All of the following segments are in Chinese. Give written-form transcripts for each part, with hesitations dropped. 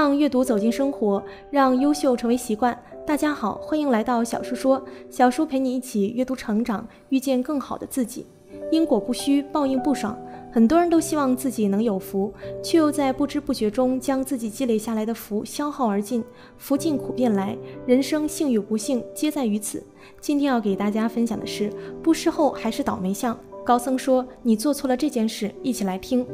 让阅读走进生活，让优秀成为习惯。大家好，欢迎来到小叔说，小叔陪你一起阅读成长，遇见更好的自己。因果不虚，报应不爽。很多人都希望自己能有福，却又在不知不觉中将自己积累下来的福消耗而尽。福尽苦便来，人生幸与不幸皆在于此。今天要给大家分享的是，布施后还是倒霉相。高僧说，你做错了这件事，一起来听。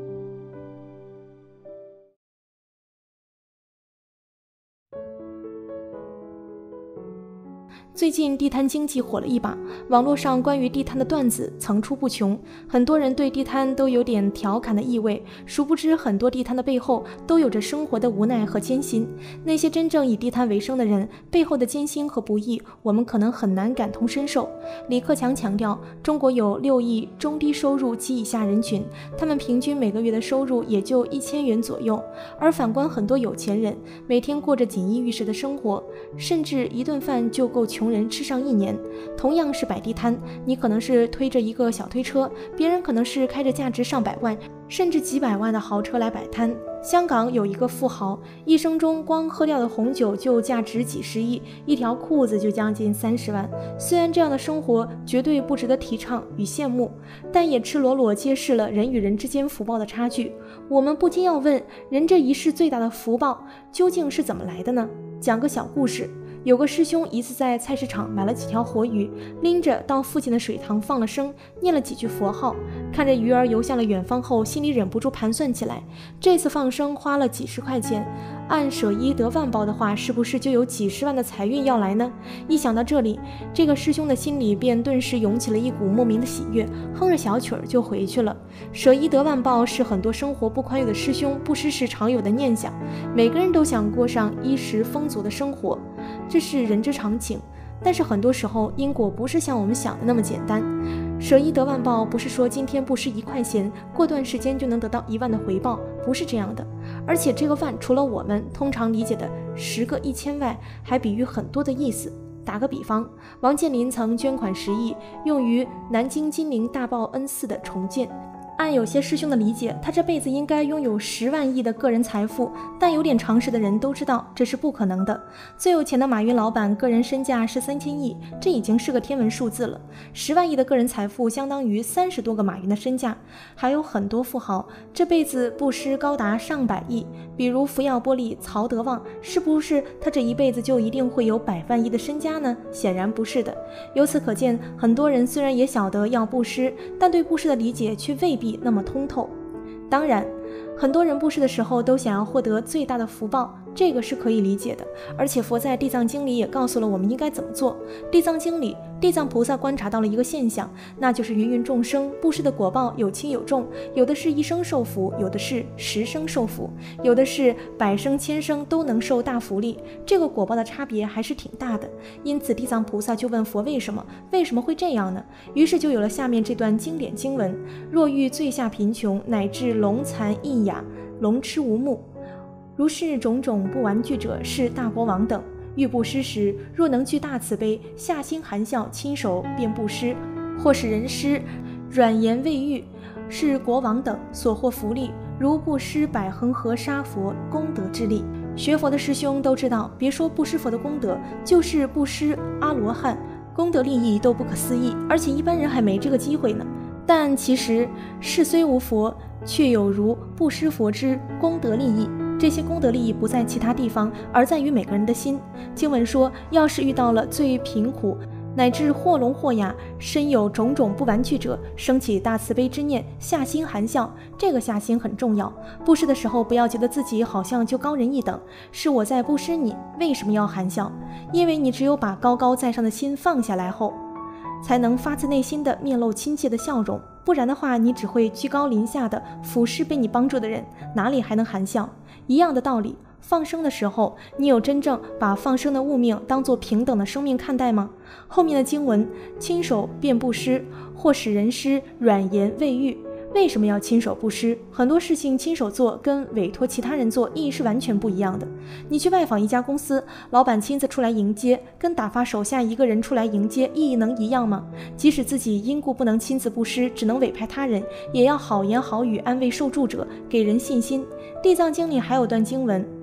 最近地摊经济火了一把，网络上关于地摊的段子层出不穷，很多人对地摊都有点调侃的意味，殊不知很多地摊的背后都有着生活的无奈和艰辛。那些真正以地摊为生的人背后的艰辛和不易，我们可能很难感同身受。李克强强调，中国有6亿中低收入及以下人群，他们平均每个月的收入也就1000元左右，而反观很多有钱人，每天过着锦衣玉食的生活，甚至一顿饭就够穷人吃上1年。同样是摆地摊，你可能是推着一个小推车，别人可能是开着价值上百万甚至几百万的豪车来摆摊。香港有一个富豪，一生中光喝掉的红酒就价值几十亿，一条裤子就将近30万。虽然这样的生活绝对不值得提倡与羡慕，但也赤裸裸揭示了人与人之间福报的差距。我们不禁要问，人这一世最大的福报究竟是怎么来的呢？讲个小故事。有个师兄一次在菜市场买了几条活鱼，拎着到附近的水塘放了生，念了几句佛号，看着鱼儿游向了远方后，心里忍不住盘算起来，这次放生花了几十块钱，按舍一得万报的话，是不是就有几十万的财运要来呢？一想到这里，这个师兄的心里便顿时涌起了一股莫名的喜悦，哼着小曲儿就回去了。舍一得万报是很多生活不宽裕的师兄布施时常有的念想，每个人都想过上衣食丰足的生活，这是人之常情。但是很多时候因果不是像我们想的那么简单，舍一得万报不是说今天布施1块钱，过段时间就能得到1万的回报，不是这样的。而且这个万除了我们通常理解的10个1000外，还比喻很多的意思。打个比方，王健林曾捐款10亿，用于南京金陵大报恩寺的重建。按有些师兄的理解，他这辈子应该拥有10万亿的个人财富，但有点常识的人都知道这是不可能的。最有钱的马云老板个人身价是3000亿，这已经是个天文数字了。10万亿的个人财富相当于30多个马云的身价。还有很多富豪这辈子布施高达上百亿，比如福耀玻璃曹德旺，是不是他这一辈子就一定会有100万亿的身家呢？显然不是的。由此可见，很多人虽然也晓得要布施，但对布施的理解却未必那么通透。当然，很多人布施的时候都想要获得最大的福报，这个是可以理解的。而且佛在地藏经里也告诉了我们应该怎么做。地藏经里，地藏菩萨观察到了一个现象，那就是芸芸众生布施的果报有轻有重，有的是1生受福，有的是10生受福，有的是100生1000生都能受大福利，这个果报的差别还是挺大的。因此地藏菩萨就问佛，为什么会这样呢？于是就有了下面这段经典经文：若欲最下贫穷，乃至聋残喑哑，聋痴无目，如是种种不完具者，是大国王等。欲布施时，若能具大慈悲，下心含笑，亲手便布施，或使人施软言未喻，是国王等所获福利，如布施百恒河沙佛功德之力。学佛的师兄都知道，别说布施佛的功德，就是布施阿罗汉，功德利益都不可思议，而且一般人还没这个机会呢。但其实世虽无佛，却有如布施佛之功德利益。这些功德利益不在其他地方，而在于每个人的心。经文说，要是遇到了最贫苦乃至或聋或哑，身有种种不完具者，升起大慈悲之念，下心含笑。这个下心很重要。布施的时候不要觉得自己好像就高人一等，是我在布施你，为什么要含笑？因为你只有把高高在上的心放下来后，才能发自内心的面露亲切的笑容，不然的话，你只会居高临下的俯视被你帮助的人，哪里还能含笑？一样的道理，放生的时候，你有真正把放生的物命当作平等的生命看待吗？后面的经文，亲手便布施，或使人施软言未喻。为什么要亲手布施？很多事情亲手做跟委托其他人做意义是完全不一样的。你去拜访一家公司，老板亲自出来迎接，跟打发手下一个人出来迎接意义能一样吗？即使自己因故不能亲自布施，只能委派他人，也要好言好语安慰受助者，给人信心。地藏经里还有段经文，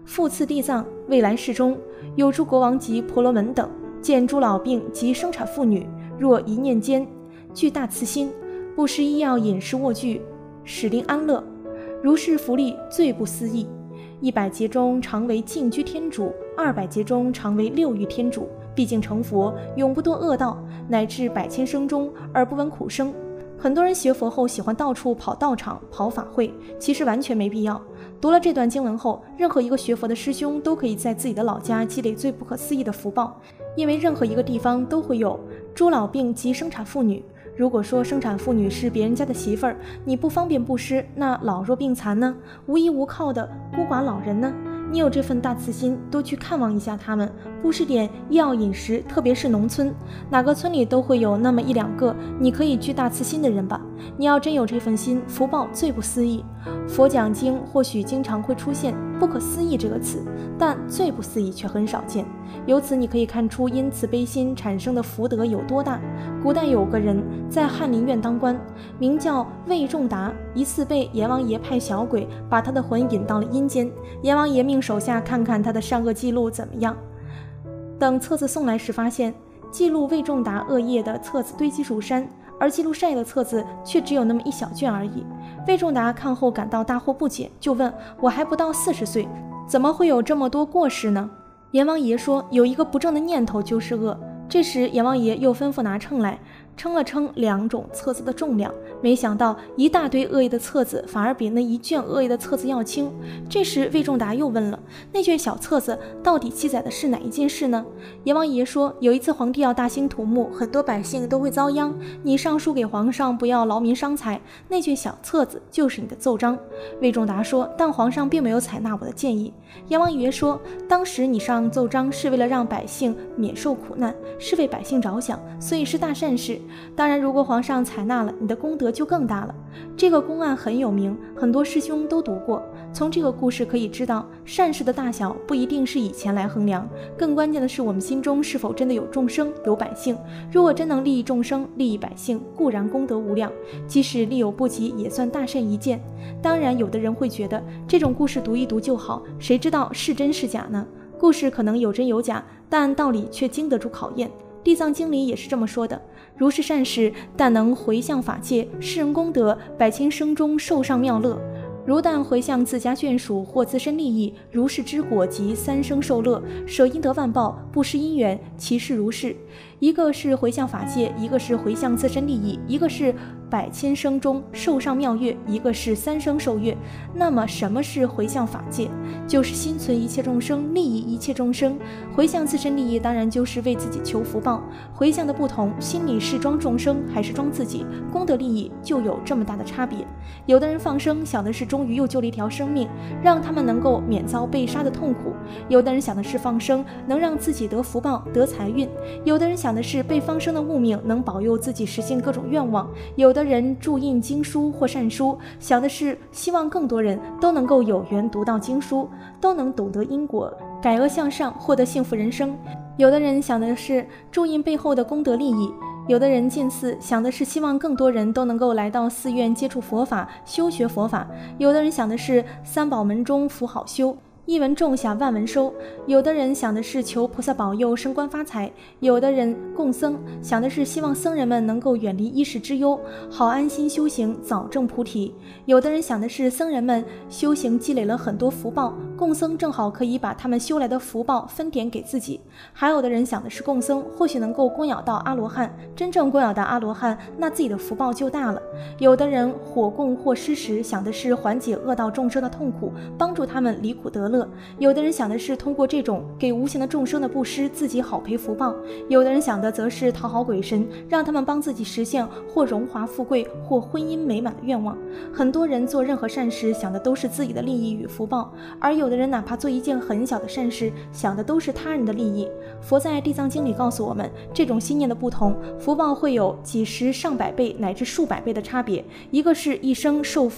复赐地藏，未来世中有诸国王及婆罗门等，见诸老病及生产妇女，若一念间具大慈心，不施医药饮食卧具，使令安乐，如是福利最不思议。100劫中常为净居天主，200劫中常为六欲天主。毕竟成佛，永不堕恶道，乃至100千生中而不闻苦声。很多人学佛后喜欢到处跑道场、跑法会，其实完全没必要。读了这段经文后，任何一个学佛的师兄都可以在自己的老家积累最不可思议的福报，因为任何一个地方都会有诸老病及生产妇女。如果说生产妇女是别人家的媳妇儿，你不方便布施，那老弱病残呢？无依无靠的孤寡老人呢？你有这份大慈心，多去看望一下他们，布施点医药饮食，特别是农村，哪个村里都会有那么1、2个你可以具大慈心的人吧。你要真有这份心，福报最不思议。佛讲经或许经常会出现不可思议这个词，但最不思议却很少见。由此你可以看出因慈悲心产生的福德有多大。古代有个人在翰林院当官，名叫魏仲达，一次被阎王爷派小鬼把他的魂引到了阴间，阎王爷命手下看看他的善恶记录怎么样。等册子送来时，发现记录魏仲达恶业的册子堆积如山，而记录善业的册子却只有那么1小卷而已。魏仲达看后感到大惑不解，就问：我还不到40岁，怎么会有这么多过失呢？阎王爷说，有一个不正的念头就是恶。这时阎王爷又吩咐拿秤来称了称2种册子的重量，没想到一大堆恶业的册子反而比那1卷恶业的册子要轻。这时魏仲达又问了，那卷小册子到底记载的是哪一件事呢？阎王爷说，有一次皇帝要大兴土木，很多百姓都会遭殃，你上书给皇上不要劳民伤财，那卷小册子就是你的奏章。魏仲达说，但皇上并没有采纳我的建议。阎王爷说，当时你上奏章是为了让百姓免受苦难，是为百姓着想，所以是大善事。当然如果皇上采纳了，你的功德就更大了。这个公案很有名，很多师兄都读过。从这个故事可以知道，善事的大小不一定是以钱来衡量，更关键的是我们心中是否真的有众生，有百姓。如果真能利益众生，利益百姓，固然功德无量，即使力有不及，也算大善一件。当然有的人会觉得这种故事读一读就好，谁知道是真是假呢？故事可能有真有假，但道理却经得住考验。地藏经里也是这么说的，如是善事，但能回向法界，世人功德100千生中受上妙乐。如但回向自家眷属或自身利益，如是之果及3生受乐，舍因得万报，不失因缘，其事如是。一个是回向法界，一个是回向自身利益，一个是100千生中受上妙乐，一个是3生受乐。那么什么是回向法界？就是心存一切众生，利益一切众生。回向自身利益当然就是为自己求福报，回向的不同，心里是装众生还是装自己，功德利益就有这么大的差别。有的人放生想的是终于又救了一条生命，让他们能够免遭被杀的痛苦；有的人想的是放生能让自己得福报得财运；有的人想的是被放生的物命能保佑自己实现各种愿望；有的人注印经书或善书，想的是希望更多人都能够有缘读到经书，都能懂得因果，改恶向上，获得幸福人生。有的人想的是注印背后的功德利益，有的人建寺想的是希望更多人都能够来到寺院接触佛法，修学佛法；有的人想的是3宝门中福好修，一文种下万文收；有的人想的是求菩萨保佑升官发财；有的人供僧想的是希望僧人们能够远离衣食之忧，好安心修行，早证菩提；有的人想的是僧人们修行积累了很多福报，供僧正好可以把他们修来的福报分点给自己；还有的人想的是供僧或许能够供养到阿罗汉，真正供养到阿罗汉，那自己的福报就大了。有的人火供或施食想的是缓解恶道众生的痛苦，帮助他们离苦得乐；有的人想的是通过这种给无形的众生的布施，自己好赔福报；有的人想的则是讨好鬼神，让他们帮自己实现或荣华富贵或婚姻美满的愿望。很多人做任何善事想的都是自己的利益与福报，而有的人哪怕做一件很小的善事，想的都是他人的利益。佛在地藏经里告诉我们，这种心念的不同，福报会有几十上百倍乃至数百倍的差别。一个是一生受福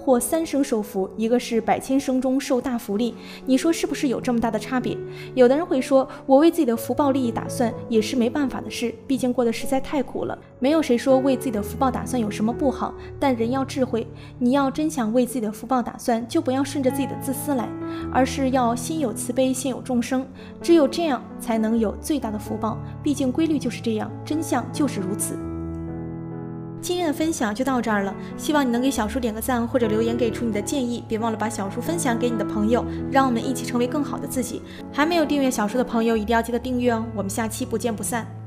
或3生受福，一个是百千生中受大福利。你说是不是有这么大的差别？有的人会说，我为自己的福报利益打算也是没办法的事，毕竟过得实在太苦了。没有谁说为自己的福报打算有什么不好，但人要智慧，你要真想为自己的福报打算，就不要顺着自己的自私来，而是要心有慈悲，心有众生，只有这样才能有最大的福报。毕竟规律就是这样，真相就是如此。今天的分享就到这儿了，希望你能给小叔点个赞，或者留言给出你的建议，别忘了把小叔分享给你的朋友，让我们一起成为更好的自己。还没有订阅小叔的朋友一定要记得订阅哦，我们下期不见不散。